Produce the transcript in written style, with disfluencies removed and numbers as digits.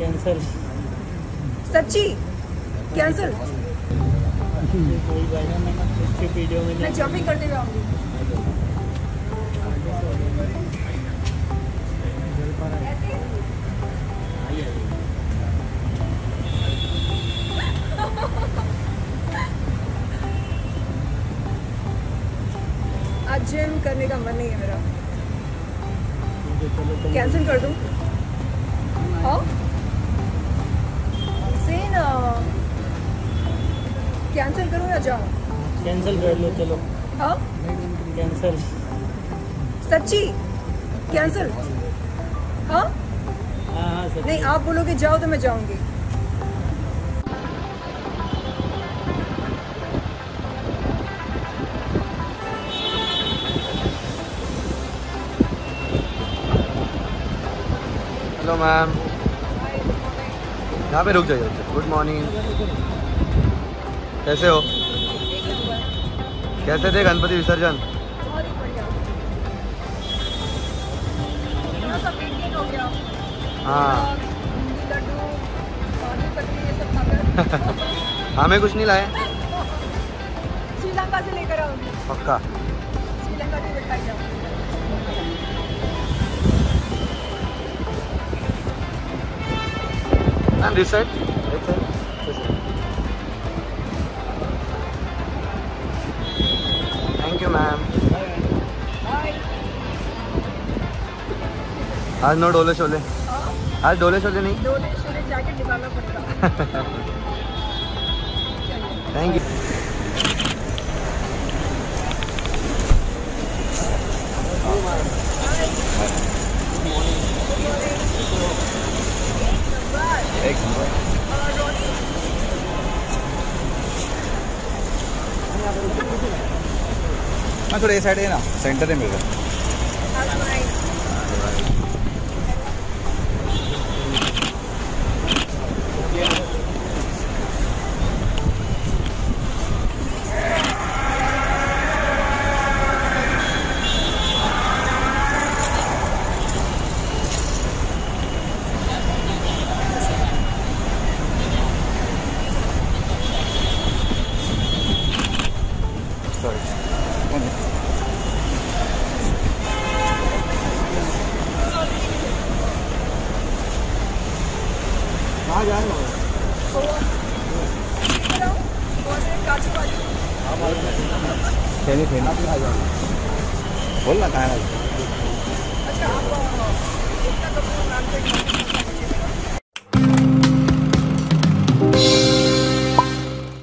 Cancel. सच्ची cancel. Video में मैं जंपिंग करते हुए आऊंगी। आज जिम करने का मन नहीं है मेरा, कैंसिल कर दूं? हाँ सेन कैंसिल करूं या जाऊं? कैंसिल कर लो चलो। हाँ कैंसिल। सच्ची कैंसिल। हाँ हाँ सच्ची। नहीं, आप बोलोगे जाओ तो मैं जाऊंगी। हेलो मैम, यहाँ पे रुक जाइए। गुड मॉर्निंग, कैसे हो? कैसे थे गणपति विसर्जन? बहुत ही बढ़िया, थोड़ा सा वेट गेन हो गया। हाँ लड्डू काजू कतली ये सब खाकर हमें कुछ नहीं लाए। श्रीलंका से लेकर आऊंगी, पक्का। श्रीलंका से मिठाई जाऊंगी। Ma'am this side, thank you ma'am. आज नो डोले शोले, आज डोले शोले नहीं। डोले शोले जैकेट निकालना पड़ेगा। Thank you. हाँ थोड़ा ये साइड है ना, सेंटर है मेरा। कहाँ जा रहे हो? बोल ना कहाँ